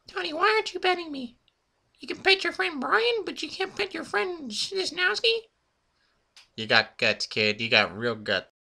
Tony, why aren't you petting me? You can pet your friend Brian, but you can't pet your friend Wisnowski? You got guts, kid. You got real guts.